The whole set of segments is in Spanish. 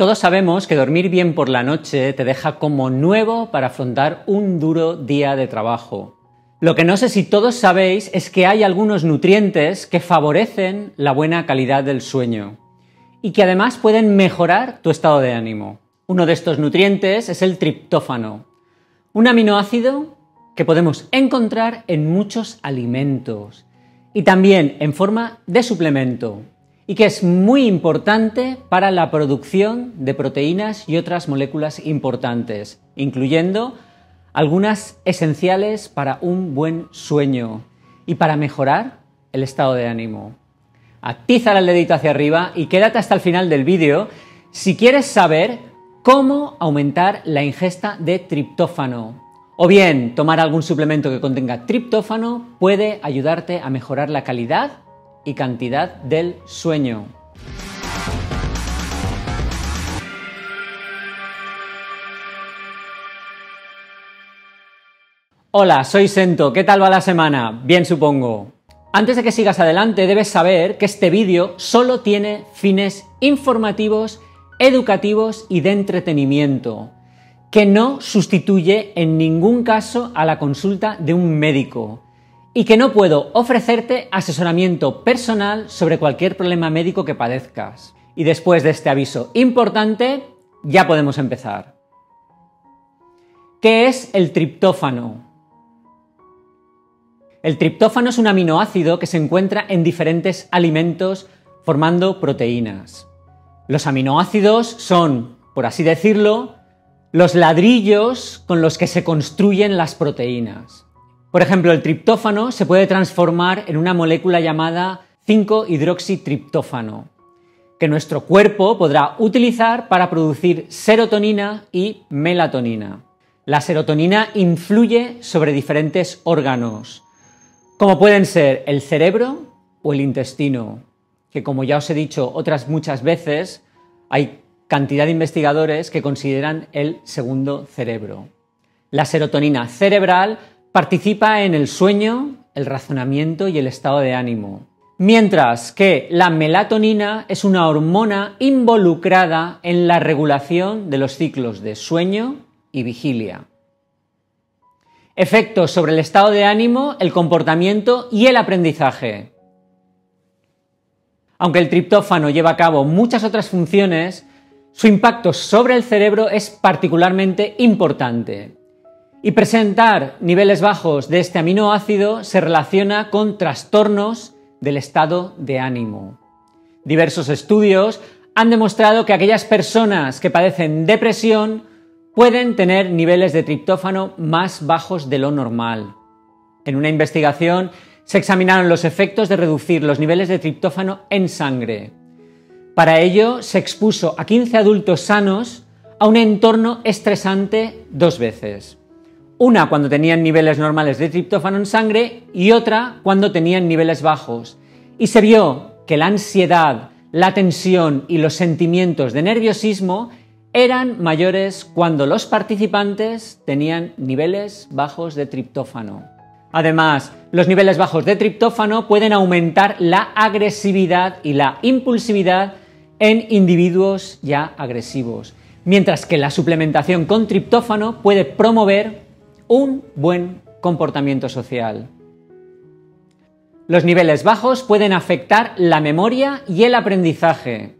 Todos sabemos que dormir bien por la noche te deja como nuevo para afrontar un duro día de trabajo. Lo que no sé si todos sabéis es que hay algunos nutrientes que favorecen la buena calidad del sueño y que además pueden mejorar tu estado de ánimo. Uno de estos nutrientes es el triptófano, un aminoácido que podemos encontrar en muchos alimentos y también en forma de suplemento, y que es muy importante para la producción de proteínas y otras moléculas importantes, incluyendo algunas esenciales para un buen sueño y para mejorar el estado de ánimo. Atiza el dedito hacia arriba y quédate hasta el final del vídeo si quieres saber cómo aumentar la ingesta de triptófano. O bien, tomar algún suplemento que contenga triptófano puede ayudarte a mejorar la calidad y cantidad del sueño. Hola, soy Sento. ¿Qué tal va la semana? Bien, supongo. Antes de que sigas adelante, debes saber que este vídeo solo tiene fines informativos, educativos y de entretenimiento, que no sustituye en ningún caso a la consulta de un médico y que no puedo ofrecerte asesoramiento personal sobre cualquier problema médico que padezcas. Y después de este aviso importante, ya podemos empezar. ¿Qué es el triptófano? El triptófano es un aminoácido que se encuentra en diferentes alimentos formando proteínas. Los aminoácidos son, por así decirlo, los ladrillos con los que se construyen las proteínas. Por ejemplo, el triptófano se puede transformar en una molécula llamada 5-hidroxitriptófano, que nuestro cuerpo podrá utilizar para producir serotonina y melatonina. La serotonina influye sobre diferentes órganos, como pueden ser el cerebro o el intestino, que como ya os he dicho otras muchas veces, hay cantidad de investigadores que consideran el segundo cerebro. La serotonina cerebral participa en el sueño, el razonamiento y el estado de ánimo, mientras que la melatonina es una hormona involucrada en la regulación de los ciclos de sueño y vigilia. Efectos sobre el estado de ánimo, el comportamiento y el aprendizaje. Aunque el triptófano lleva a cabo muchas otras funciones, su impacto sobre el cerebro es particularmente importante. Y presentar niveles bajos de este aminoácido se relaciona con trastornos del estado de ánimo. Diversos estudios han demostrado que aquellas personas que padecen depresión pueden tener niveles de triptófano más bajos de lo normal. En una investigación se examinaron los efectos de reducir los niveles de triptófano en sangre. Para ello se expuso a 15 adultos sanos a un entorno estresante 2 veces. Una cuando tenían niveles normales de triptófano en sangre y otra cuando tenían niveles bajos. Y se vio que la ansiedad, la tensión y los sentimientos de nerviosismo eran mayores cuando los participantes tenían niveles bajos de triptófano. Además, los niveles bajos de triptófano pueden aumentar la agresividad y la impulsividad en individuos ya agresivos, mientras que la suplementación con triptófano puede promover un buen comportamiento social. Los niveles bajos pueden afectar la memoria y el aprendizaje.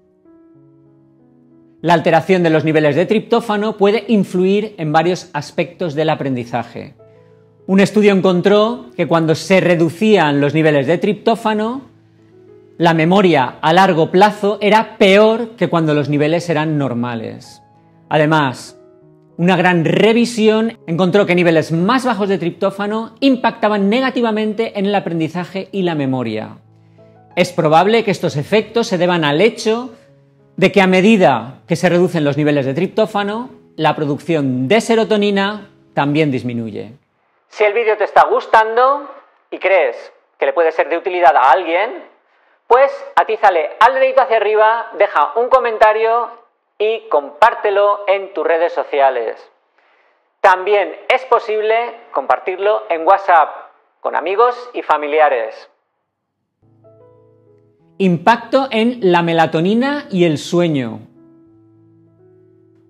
La alteración de los niveles de triptófano puede influir en varios aspectos del aprendizaje. Un estudio encontró que cuando se reducían los niveles de triptófano, la memoria a largo plazo era peor que cuando los niveles eran normales. Además, una gran revisión encontró que niveles más bajos de triptófano impactaban negativamente en el aprendizaje y la memoria. Es probable que estos efectos se deban al hecho de que a medida que se reducen los niveles de triptófano, la producción de serotonina también disminuye. Si el vídeo te está gustando y crees que le puede ser de utilidad a alguien, pues atízale al dedito hacia arriba, deja un comentario y compártelo en tus redes sociales. También es posible compartirlo en WhatsApp con amigos y familiares. Impacto en la melatonina y el sueño.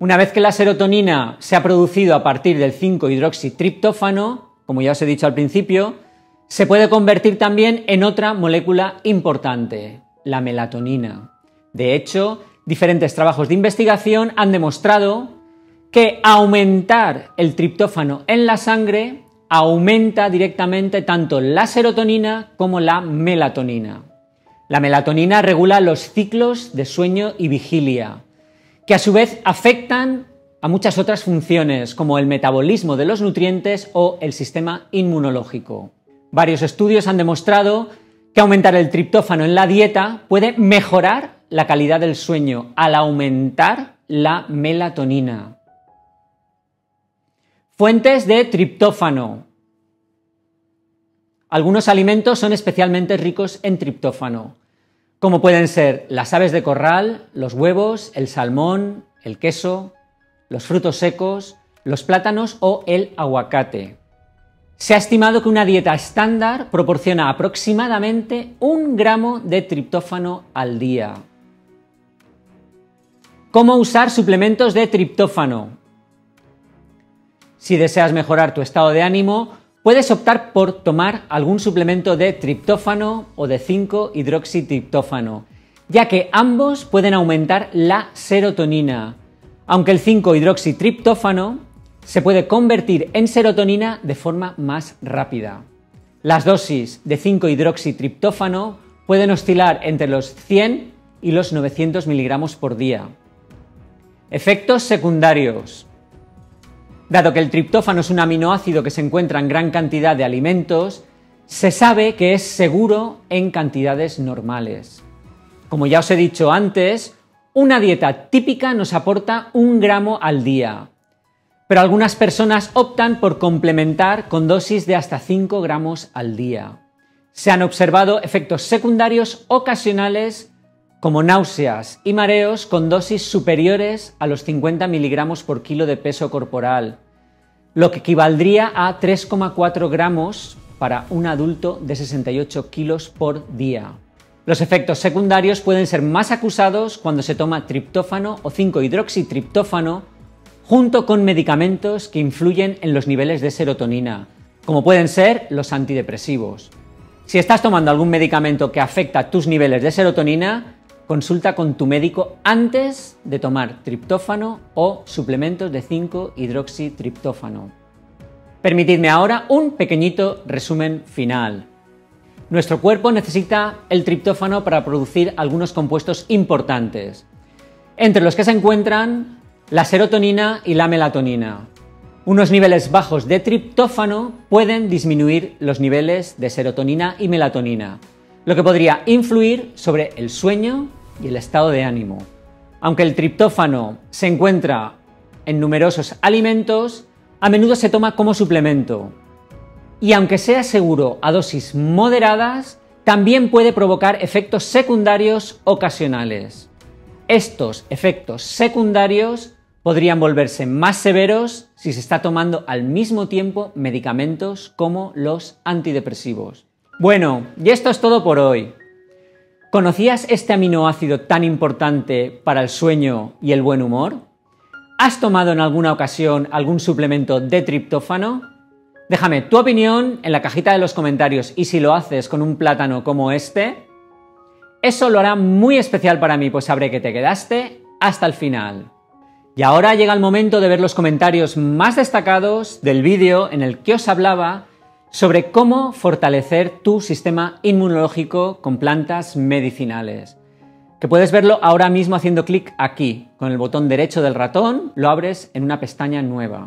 Una vez que la serotonina se ha producido a partir del 5-hidroxitriptófano, como ya os he dicho al principio, se puede convertir también en otra molécula importante, la melatonina. De hecho, diferentes trabajos de investigación han demostrado que aumentar el triptófano en la sangre aumenta directamente tanto la serotonina como la melatonina. La melatonina regula los ciclos de sueño y vigilia, que a su vez afectan a muchas otras funciones, como el metabolismo de los nutrientes o el sistema inmunológico. Varios estudios han demostrado que aumentar el triptófano en la dieta puede mejorar la calidad del sueño al aumentar la melatonina. Fuentes de triptófano. Algunos alimentos son especialmente ricos en triptófano, como pueden ser las aves de corral, los huevos, el salmón, el queso, los frutos secos, los plátanos o el aguacate. Se ha estimado que una dieta estándar proporciona aproximadamente 1 gramo de triptófano al día. ¿Cómo usar suplementos de triptófano? Si deseas mejorar tu estado de ánimo, puedes optar por tomar algún suplemento de triptófano o de 5-hidroxitriptófano, ya que ambos pueden aumentar la serotonina, aunque el 5-hidroxitriptófano se puede convertir en serotonina de forma más rápida. Las dosis de 5-hidroxitriptófano pueden oscilar entre los 100 y los 900 miligramos por día. Efectos secundarios. Dado que el triptófano es un aminoácido que se encuentra en gran cantidad de alimentos, se sabe que es seguro en cantidades normales. Como ya os he dicho antes, una dieta típica nos aporta 1 gramo al día, pero algunas personas optan por complementar con dosis de hasta 5 gramos al día. Se han observado efectos secundarios ocasionales como náuseas y mareos con dosis superiores a los 50 miligramos por kilo de peso corporal, lo que equivaldría a 3,4 gramos para un adulto de 68 kilos por día. Los efectos secundarios pueden ser más acusados cuando se toma triptófano o 5-hidroxitriptófano junto con medicamentos que influyen en los niveles de serotonina, como pueden ser los antidepresivos. Si estás tomando algún medicamento que afecta tus niveles de serotonina, consulta con tu médico antes de tomar triptófano o suplementos de 5-hidroxitriptófano. Permitidme ahora un pequeñito resumen final. Nuestro cuerpo necesita el triptófano para producir algunos compuestos importantes, entre los que se encuentran la serotonina y la melatonina. Unos niveles bajos de triptófano pueden disminuir los niveles de serotonina y melatonina, lo que podría influir sobre el sueño y el estado de ánimo. Aunque el triptófano se encuentra en numerosos alimentos, a menudo se toma como suplemento. Y aunque sea seguro a dosis moderadas, también puede provocar efectos secundarios ocasionales. Estos efectos secundarios podrían volverse más severos si se está tomando al mismo tiempo medicamentos como los antidepresivos. Bueno, y esto es todo por hoy. ¿Conocías este aminoácido tan importante para el sueño y el buen humor? ¿Has tomado en alguna ocasión algún suplemento de triptófano? Déjame tu opinión en la cajita de los comentarios y si lo haces con un plátano como este, eso lo hará muy especial para mí, pues sabré que te quedaste hasta el final. Y ahora llega el momento de ver los comentarios más destacados del vídeo en el que os hablaba sobre cómo fortalecer tu sistema inmunológico con plantas medicinales, que puedes verlo ahora mismo haciendo clic aquí, con el botón derecho del ratón, lo abres en una pestaña nueva.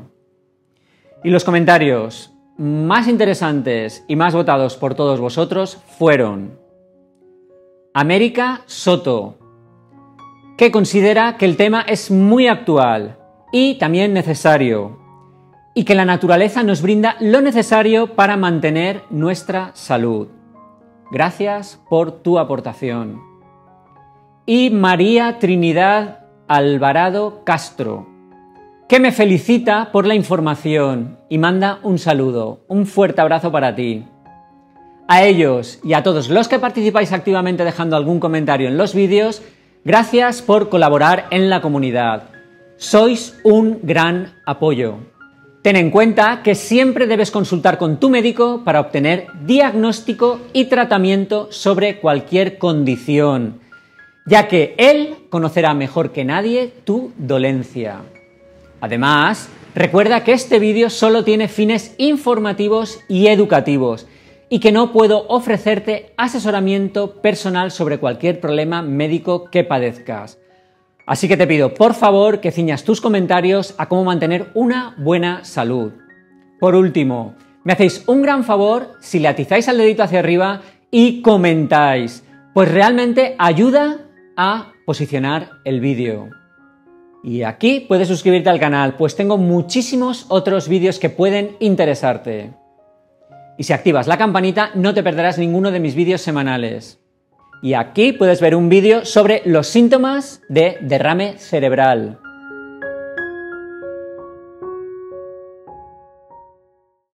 Y los comentarios más interesantes y más votados por todos vosotros fueron América Soto, que considera que el tema es muy actual y también necesario, y que la naturaleza nos brinda lo necesario para mantener nuestra salud. Gracias por tu aportación. Y María Trinidad Alvarado Castro, que me felicita por la información y manda un saludo, un fuerte abrazo para ti. A ellos y a todos los que participáis activamente dejando algún comentario en los vídeos, gracias por colaborar en la comunidad. Sois un gran apoyo. Ten en cuenta que siempre debes consultar con tu médico para obtener diagnóstico y tratamiento sobre cualquier condición, ya que él conocerá mejor que nadie tu dolencia. Además, recuerda que este vídeo solo tiene fines informativos y educativos y que no puedo ofrecerte asesoramiento personal sobre cualquier problema médico que padezcas. Así que te pido, por favor, que ciñas tus comentarios a cómo mantener una buena salud. Por último, me hacéis un gran favor si le atizáis al dedito hacia arriba y comentáis, pues realmente ayuda a posicionar el vídeo. Y aquí puedes suscribirte al canal, pues tengo muchísimos otros vídeos que pueden interesarte. Y si activas la campanita, no te perderás ninguno de mis vídeos semanales. Y aquí puedes ver un vídeo sobre los síntomas de derrame cerebral.